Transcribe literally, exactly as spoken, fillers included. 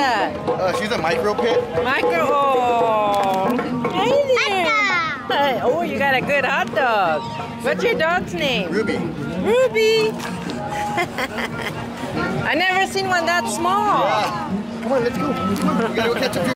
that? Uh, she's a micro pit. Micro. Oh. Hey there. Oh, you got a good hot dog. What's your dog's name? Ruby. Ruby. I never seen one that small. Yeah. Come on, let's go. Come on. We gotta go catch up.